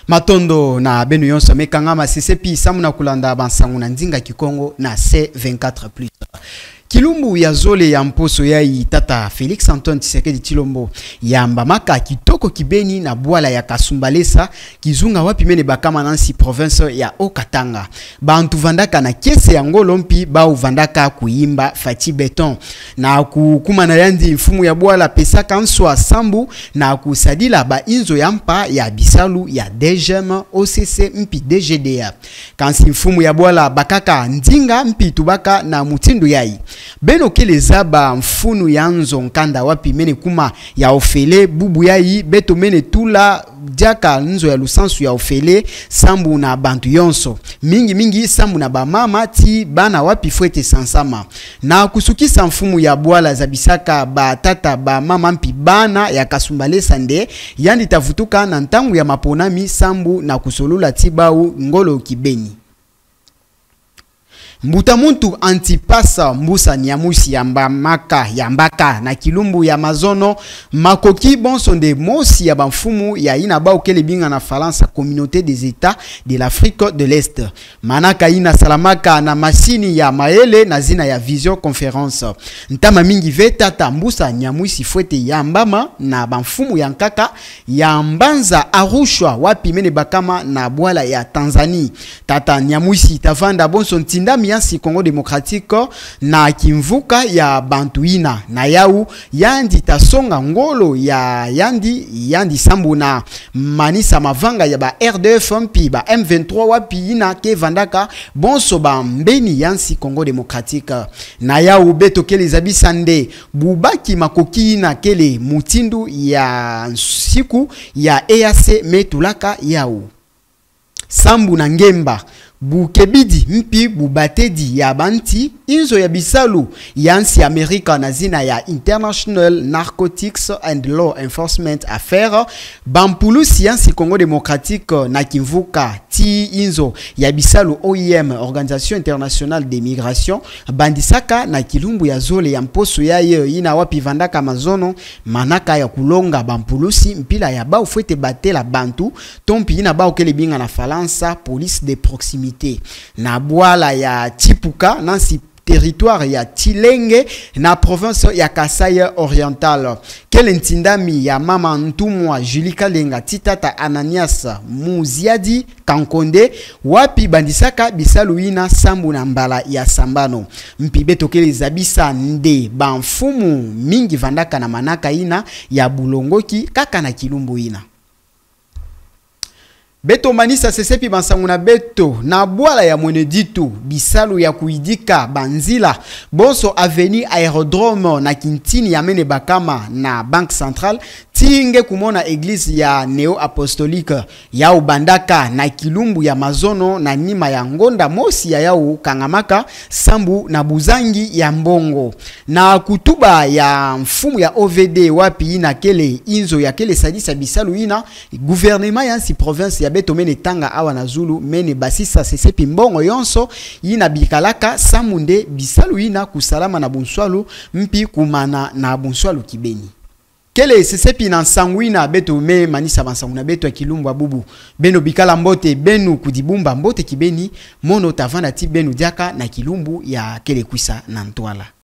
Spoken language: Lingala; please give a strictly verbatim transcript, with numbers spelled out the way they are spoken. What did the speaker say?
Matondo na benu yonso mekanga masisepi samu na kulanda bansangu na ndinga kikongo na C vingt-quatre plus. Kilumbu ya zole ya mposo ya tata Félix Antoine Tshisekedi Tshilombo ya mbamaka kitoko kibeni na bwala ya Kasumbalesa kizunga wapi mene bakama nansi province ya Okatanga. Bantu vandaka na kese ya ngolo mpi ba uvandaka kuimba Fati Beton na kukuma na yandi mfumu ya bwala pesa kanswa sambu na kusadila ba inzo ya mpa ya bisalu ya D G M O C C mpi D G D A. Kansi mfumu ya bwala bakaka ndinga mpi tubaka na mutindu yai. Beno kele zaba mfunu ya nzo nkanda wapi mene kuma ya ofele bubu yai beto mene tula diaka nzo ya lusansu ya ofele sambu na bantu yonso mingi mingi sambu na ba mama ti bana wapi fwete sansama na kusukisa mfumu ya bwala zabisaka ba tata ba mama mpi bana ya Kasumbalesa nde yandi tavutuka na ntangu ya maponami sambu na kusolula tibau ngolo kibeni. Mbuta muntu antipasa mbusa nyamusi ya mbamaka ya mbaka na kilumbu ya mazono makoki bonsonde mosi ya bamfumu ya inaba ukele binga na Faransa communauté des états de l'Afrique de l'Est. Manaka ina salamaka na masini ya maele na zina ya vision conférence. Ntama mingi vetata mbusa nyamusi fwete ya mbama na bamfumu ya nkaka ya mbanza arushwa wapi mene bakama na bwala ya Tanzanie. Tata nyamusi tavanda bonson tindami yansi Congo démocratique na kimvuka ya bantuina na yau yandi tasonga ngolo ya yandi yandi sambu na manisa mavanga ya ba R D F mpi ba M vingt-trois wapi ina ke vandaka bonso ba mbeni yansi Congo démocratique na yau beto kele zabisande bubaki makoki na kele mutindu ya siku ya E A C metulaka yau sambu na ngemba bukebidi mpi bubatedi ya banti inzo ya bisalu yansi Amerika na zina ya International Narcotics and Law Enforcement Affair bampulusi yansi Congo démocratique na kimvuka ti inzo ya bisalu O I M Organisation Internationale des Migrations bandisaka na kilumbu ya zole ya mposo ya ye ina wapi vandaka mazono manaka ya kulonga bampulusi mpila ya ba ufete batela bantu tompi ina ba okele binga na Faransa police de proximité na bwala ya Chipuka nansi territoire ya Tilenge na province ya Kasai oriental. Kele ntindami ya mama ntumwa Julie Kalenga titata Ananias Muziadi Kankonde wapi bandisaka bisaluina sambu na mbala ya sambano mpibeto kele zabisa nde bamfumu mingi vandaka na manaka ina ya bulongoki kaka na kilumbu ina. Beto manisa sesepi bansangu na beto na bwala ya mweneditu bisalu ya kuidika banzila bonso avenue aérodrome na kintini ya mene bakama na banque centrale tinge kumona église ya neo apostolique ya ubandaka na kilumbu ya mazono na nima ya ngonda mosi ya yao kangamaka sambu na buzangi ya mbongo na kutuba ya mfumu ya O V D wapi ina kele inzo ya kele sadisa bisalu ina gouvernement yansi province ya beto mene tanga awa na Zulu mene basisa sesepi mbongo yonso ina bikalaka samunde bisalu ina kusalama na bunswalu mpi kumana na bunswalu kibeni. Kele sesepi na sanguina beto me manisa bansangu na beto ya kilumbu bubu beno bikala mbote benu kudibumba mbote kibeni mono tavanda ti benu diaka na kilumbu ya kele kwisa na ntwala.